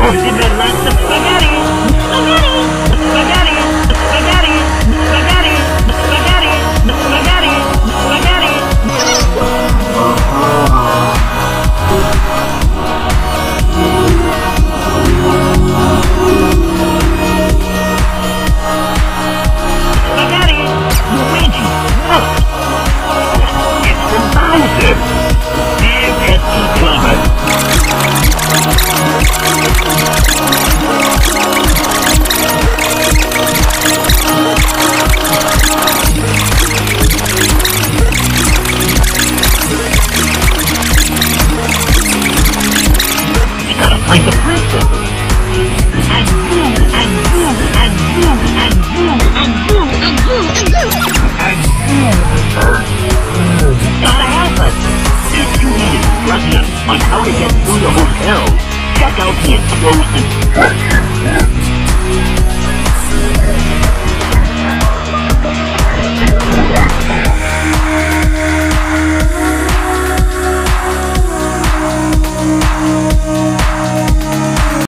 Lots of spaghetti! Spaghetti! Spaghetti! Spaghetti! Spaghetti! Spaghetti! Spaghetti! Spaghetti! Spaghetti! Luigi! Look! It's from Bowser! You get too clever! Like a